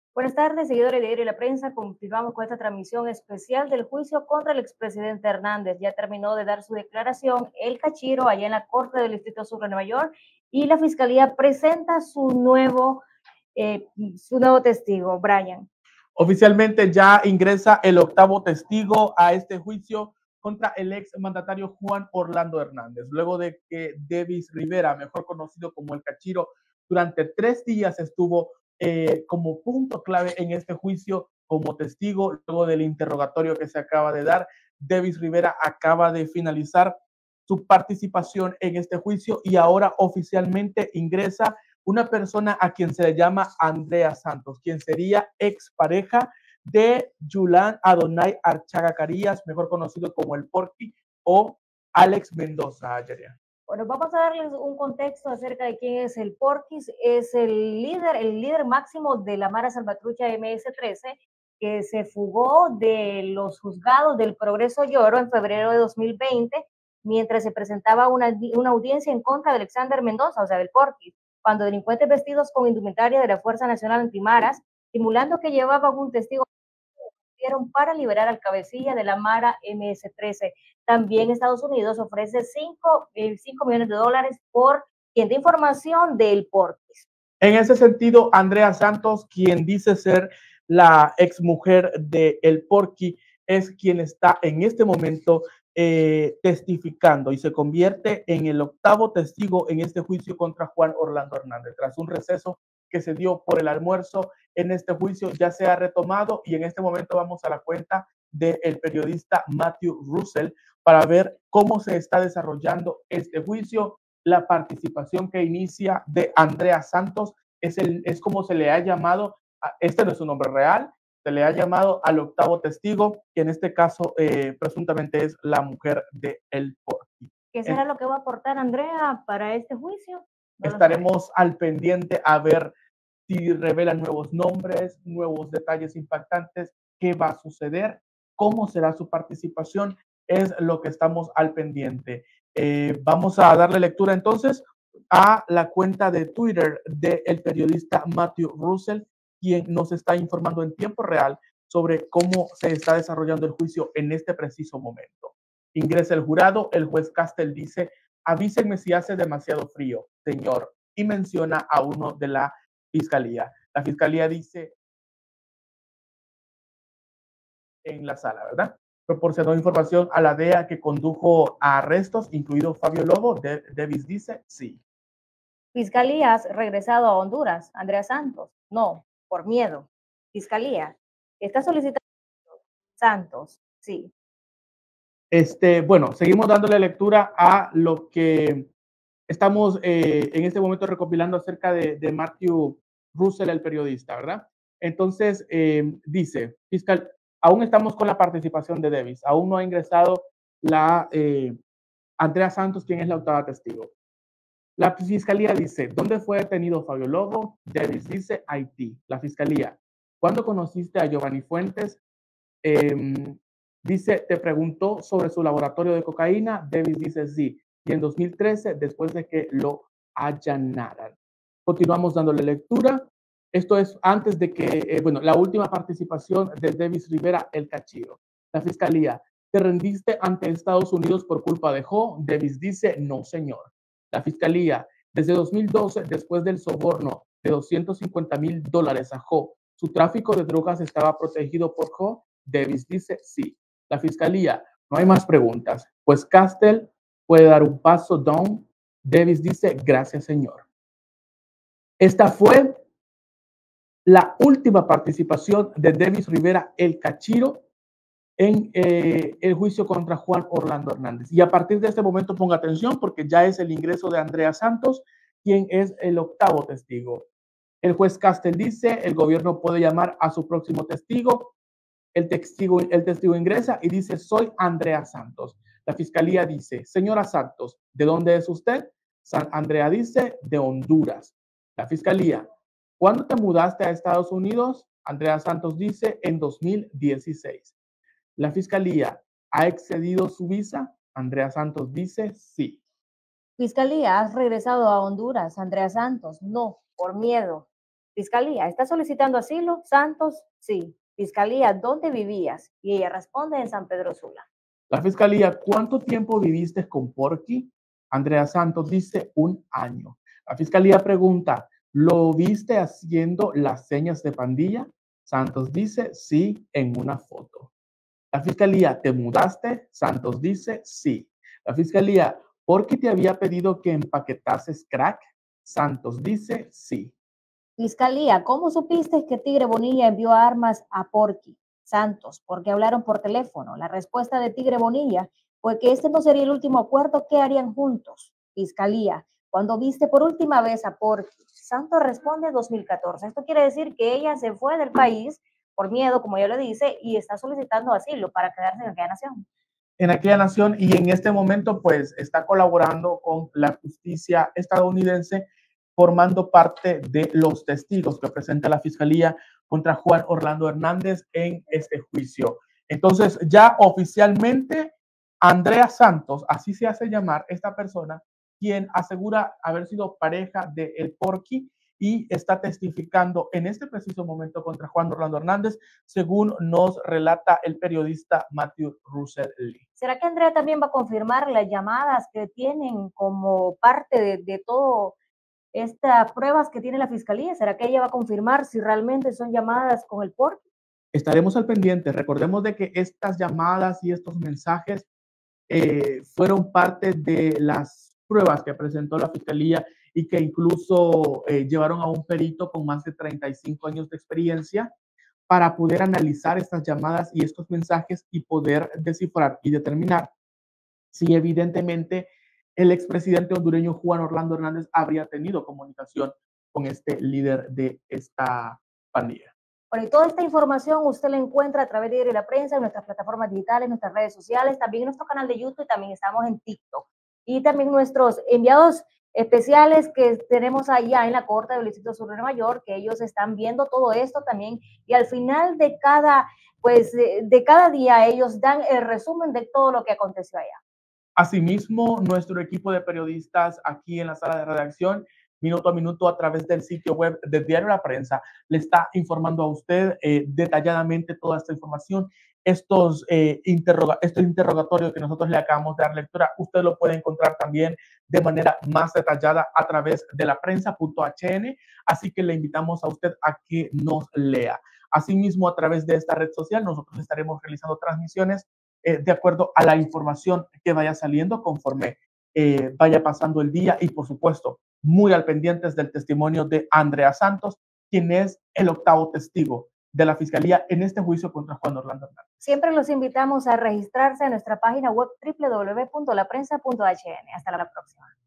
Buenas tardes, seguidores de Diario La Prensa. Continuamos con esta transmisión especial del juicio contra el expresidente Hernández. Ya terminó de dar su declaración el Cachiro allá en la Corte del Distrito Sur de Nueva York y la Fiscalía presenta su nuevo testigo, Brian. Oficialmente ya ingresa el octavo testigo a este juicio contra el ex mandatario Juan Orlando Hernández, luego de que Davis Rivera, mejor conocido como el Cachiro, durante 3 días estuvo como punto clave en este juicio como testigo, luego del interrogatorio que se acaba de dar. Davis Rivera acaba de finalizar su participación en este juicio y ahora oficialmente ingresa una persona a quien se le llama Andrea Santos, quien sería expareja de Yulan Adonai Archaga Carías, mejor conocido como el Porky, o Alex Mendoza. Yeria. Bueno, vamos a darles un contexto acerca de quién es el Porquis. Es el líder máximo de la Mara Salvatrucha MS-13, que se fugó de los juzgados del Progreso Lloro en febrero de 2020, mientras se presentaba una audiencia en contra de Alexander Mendoza, o sea, del Porquis, cuando delincuentes vestidos con indumentaria de la Fuerza Nacional Antimaras, simulando que llevaban un testigo para liberar al cabecilla de la Mara MS-13. También Estados Unidos ofrece 5 millones de dólares por quien dé información del Porquis. En ese sentido, Andrea Santos, quien dice ser la exmujer de El Porky, es quien está en este momento testificando y se convierte en el octavo testigo en este juicio contra Juan Orlando Hernández. Tras un receso que se dio por el almuerzo, en este juicio ya se ha retomado y en este momento vamos a la cuenta del periodista Matthew Russell para ver cómo se está desarrollando este juicio. La participación que inicia de Andrea Santos es como se le ha llamado, este no es su nombre real, se le ha llamado al octavo testigo, que en este caso presuntamente es la mujer de El Porky. ¿Qué será lo que va a aportar Andrea para este juicio? Estaremos al pendiente a ver si revelan nuevos nombres, nuevos detalles impactantes, qué va a suceder, cómo será su participación, es lo que estamos al pendiente. Vamos a darle lectura entonces a la cuenta de Twitter del periodista Matthew Russell, quien nos está informando en tiempo real sobre cómo se está desarrollando el juicio en este preciso momento. Ingresa el jurado, el juez Castell dice: avísenme si hace demasiado frío, señor, y menciona a uno de la fiscalía. La fiscalía dice en la sala, ¿verdad? Proporcionó información a la DEA que condujo a arrestos, incluido Fabio Lobo. Davis dice sí. Fiscalía, ¿has regresado a Honduras, Andrea Santos? No, por miedo. Fiscalía, está solicitando Santos, sí. Bueno, seguimos dándole lectura a lo que estamos en este momento recopilando acerca de Matthew Russell, el periodista, ¿verdad? Entonces, dice, fiscal, aún estamos con la participación de Davis, aún no ha ingresado la Andrea Santos, quien es la octava testigo. La fiscalía dice, ¿dónde fue detenido Fabio Lobo? Davis dice, Haití. La fiscalía, ¿cuándo conociste a Giovanni Fuentes? Dice, te preguntó sobre su laboratorio de cocaína. Davis dice sí. Y en 2013, después de que lo allanaran. Continuamos dándole lectura. Esto es antes de que, la última participación de Davis Rivera, el Cachiro. La fiscalía, ¿te rendiste ante Estados Unidos por culpa de Joe? Davis dice, no, señor. La fiscalía, desde 2012, después del soborno de $250,000 a Joe, ¿su tráfico de drogas estaba protegido por Joe? Davis dice sí. La fiscalía, no hay más preguntas. Pues Castell puede dar un paso down. Davis dice gracias, señor. Esta fue la última participación de Davis Rivera, el Cachiro, en el juicio contra Juan Orlando Hernández. Y a partir de este momento ponga atención porque ya es el ingreso de Andrea Santos, quien es el octavo testigo. El juez Castell dice, el gobierno puede llamar a su próximo testigo. El testigo ingresa y dice, soy Andrea Santos. La fiscalía dice, señora Santos, ¿de dónde es usted? Andrea dice, de Honduras. La fiscalía, ¿cuándo te mudaste a Estados Unidos? Andrea Santos dice, en 2016. La fiscalía, ¿ha excedido su visa? Andrea Santos dice, sí. Fiscalía, ¿has regresado a Honduras, Andrea Santos? No, por miedo. Fiscalía, ¿está solicitando asilo? Santos, sí. Fiscalía, ¿dónde vivías? Y ella responde en San Pedro Sula. La fiscalía, ¿cuánto tiempo viviste con Porky? Andrea Santos dice 1 año. La fiscalía pregunta, ¿lo viste haciendo las señas de pandilla? Santos dice sí en una foto. La fiscalía, ¿te mudaste? Santos dice sí. La fiscalía, ¿Porky te había pedido que empaquetases crack? Santos dice sí. Fiscalía, ¿cómo supiste que Tigre Bonilla envió armas a Porky? Santos, porque hablaron por teléfono. La respuesta de Tigre Bonilla fue que este no sería el último acuerdo que harían juntos. Fiscalía, ¿cuándo viste por última vez a Porky? Santos responde 2014. Esto quiere decir que ella se fue del país por miedo, como ella lo dice, y está solicitando asilo para quedarse en aquella nación. En aquella nación y en este momento pues está colaborando con la justicia estadounidense formando parte de los testigos que presenta la fiscalía contra Juan Orlando Hernández en este juicio. Entonces ya oficialmente Andrea Santos, así se hace llamar esta persona, quien asegura haber sido pareja de El Porky y está testificando en este preciso momento contra Juan Orlando Hernández, según nos relata el periodista Matthew Russell Lee. ¿Será que Andrea también va a confirmar las llamadas que tienen como parte de todo estas pruebas que tiene la fiscalía? ¿Será que ella va a confirmar si realmente son llamadas con el Porky? Estaremos al pendiente. Recordemos de que estas llamadas y estos mensajes fueron parte de las pruebas que presentó la fiscalía y que incluso llevaron a un perito con más de 35 años de experiencia para poder analizar estas llamadas y estos mensajes y poder descifrar y determinar si evidentemente el expresidente hondureño Juan Orlando Hernández habría tenido comunicación con este líder de esta pandilla. Bueno, y toda esta información usted la encuentra a través de Diario La Prensa, en nuestras plataformas digitales, en nuestras redes sociales, también en nuestro canal de YouTube y también estamos en TikTok. Y también nuestros enviados especiales que tenemos allá en la Corte del Distrito Sur de Nueva York, que ellos están viendo todo esto también y al final de cada día ellos dan el resumen de todo lo que aconteció allá. Asimismo, nuestro equipo de periodistas aquí en la sala de redacción, minuto a minuto a través del sitio web de Diario La Prensa, le está informando a usted detalladamente toda esta información. Este interrogatorio que nosotros le acabamos de dar lectura, usted lo puede encontrar también de manera más detallada a través de laprensa.hn, así que le invitamos a usted a que nos lea. Asimismo, a través de esta red social, nosotros estaremos realizando transmisiones de acuerdo a la información que vaya saliendo conforme vaya pasando el día y por supuesto muy al pendientes del testimonio de Andrea Santos, quien es el 8º testigo de la Fiscalía en este juicio contra Juan Orlando Hernández. Siempre los invitamos a registrarse en nuestra página web www.laprensa.hn. Hasta la próxima.